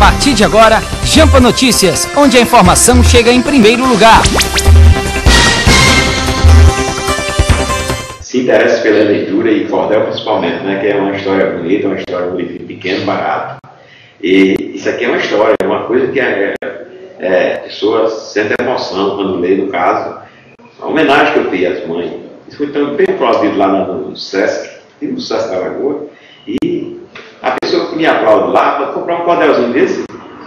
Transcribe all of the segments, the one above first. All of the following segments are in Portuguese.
partir de agora, Jampa Notícias, onde a informação chega em primeiro lugar. Se interessa pela leitura e cordel principalmente, né, que é uma história bonita, uma história de um livro pequeno, barato. E isso aqui é uma história, é uma coisa que a pessoa sente emoção quando lê, no caso, a homenagem que eu fiz às mães. Isso foi tão bem aplaudido lá no Sesc, no Sesc da Lagoa, e a pessoa que me aplaude lá pode comprar um cordelzinho desse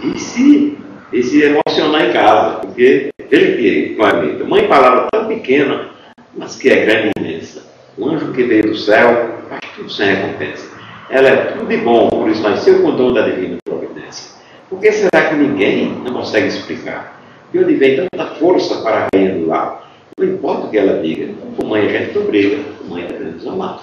e se emocionar em casa, porque veja que, mãe, palavra tão pequena, mas que é grande e imensa. O anjo que veio do céu faz tudo sem recompensa. Ela é tudo de bom, por isso nasceu com o dom da divina providência. Por que será que ninguém não consegue explicar? De onde vem tanta força para a rainha do lar? Não importa o que ela diga, com mãe a gente não briga, com mãe devemos amar.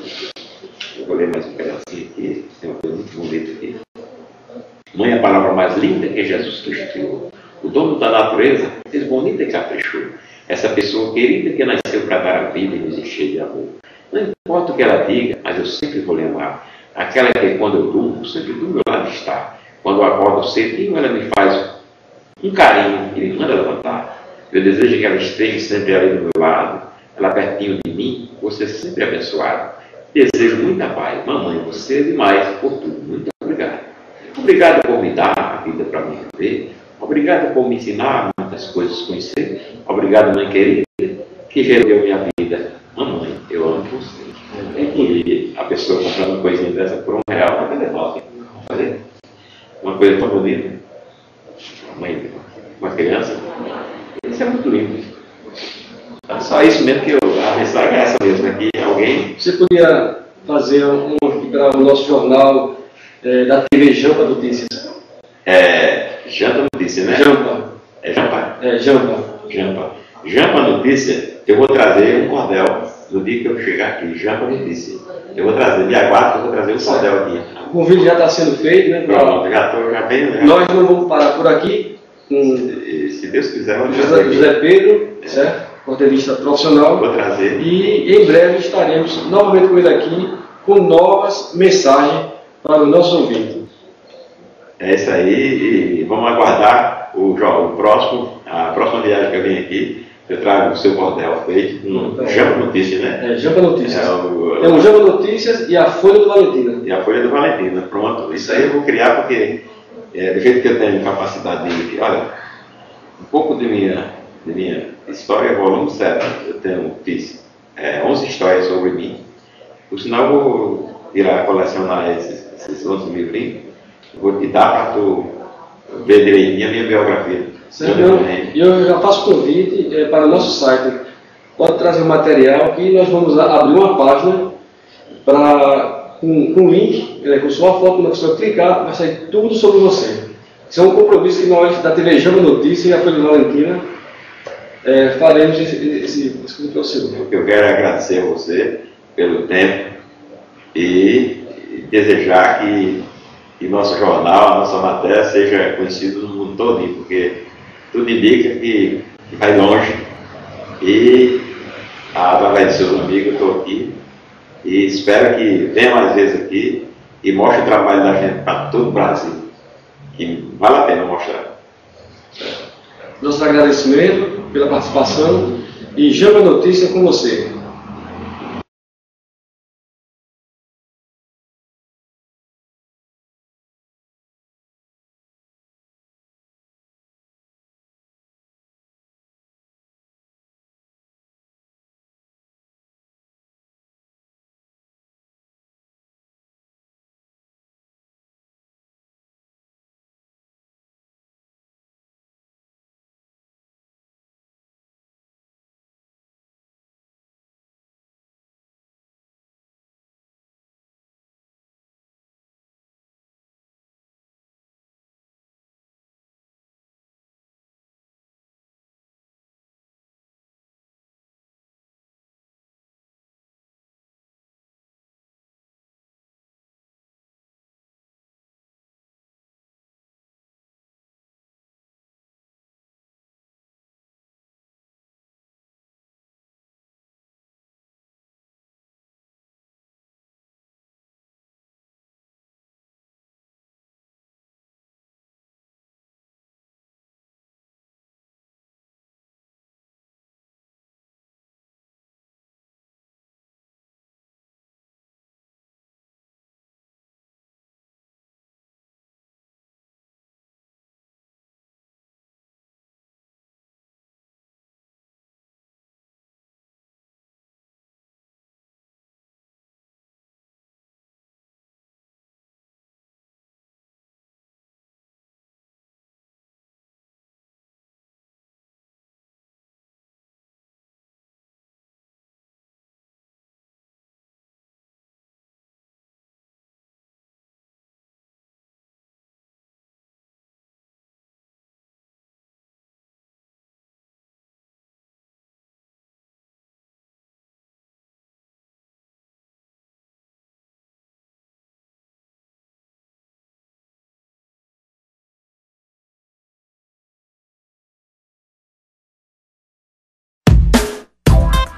Eu vou ler mais um pedacinho aqui, tem uma coisa muito bonita aqui. Mãe é a palavra mais linda que Jesus Cristo criou. O dono da natureza fez bonita e caprichou. Essa pessoa querida que nasceu para dar a vida e nos encher de amor. Não importa o que ela diga, mas eu sempre vou lembrar. Aquela que quando eu durmo, sempre do meu lado está. Quando eu acordo cedinho, ela me faz um carinho e me manda levantar. Eu desejo que ela esteja sempre ali do meu lado, ela pertinho de mim, você sempre abençoado. Desejo muita paz. Mamãe, você é demais por tudo. Muito obrigado. Obrigado por me dar a vida para me viver. Obrigado por me ensinar muitas coisas a conhecer. Obrigado, mãe querida, que gerou minha vida. Mamãe, eu amo você. E a pessoa comprando uma coisinha dessa por R$1, não vai levar. Vamos fazer uma coisa tão bonita. Mãe, uma criança. Isso é muito lindo. É só isso mesmo que a mensagem é essa mesmo aqui. Alguém... Você podia fazer para o nosso jornal da TV Jampa Notícias? Jampa Notícia, né? Jampa. É Jampa? É, Jampa. Jampa. Jampa Notícia, eu vou trazer um cordel no dia que eu chegar aqui. Jampa Notícia. Eu vou trazer, me aguardo que eu vou trazer um cordel aqui. O convite já está sendo feito, né? Pronto, já venho. Nós não vamos parar por aqui. Se Deus quiser, eu vou trazer. José Pedro, certo? Cordelista profissional. Vou trazer. E em breve estaremos novamente com ele aqui com novas mensagens para o nosso ouvinte. É isso aí, e vamos aguardar a próxima viagem que eu venho aqui. Eu trago o seu cordel feito com Jampa Notícias, né? Jampa Notícias. Temos Jampa Notícias e a Folha do Valentina. E a Folha do Valentina, pronto. Isso aí eu vou criar porque, do jeito que eu tenho capacidade de... Olha, um pouco de minha história, volume 7, fiz 11 histórias sobre mim. Por sinal, eu vou colecionar esses 11 livrinhos. Vou te dar para tu ver direitinho a minha biografia. Eu já faço convite para o nosso site. Pode trazer o material e nós vamos abrir uma página com um link, com sua foto, quando a pessoa clicar, vai sair tudo sobre você. Isso é um compromisso que nós, da TV Jampa Notícias e a Folha Valentina, faremos esse para você. Eu quero agradecer a você pelo tempo e desejar que nosso jornal, a nossa matéria seja conhecido no mundo todo, porque tudo indica que vai longe. E através de seus amigos eu estou aqui e espero que venha mais vezes aqui e mostre o trabalho da gente para todo o Brasil, que vale a pena mostrar. Nosso agradecimento pela participação e Jampa Notícia com você.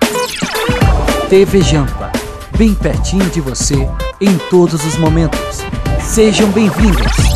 TV Jampa, bem pertinho de você em todos os momentos. Sejam bem-vindos!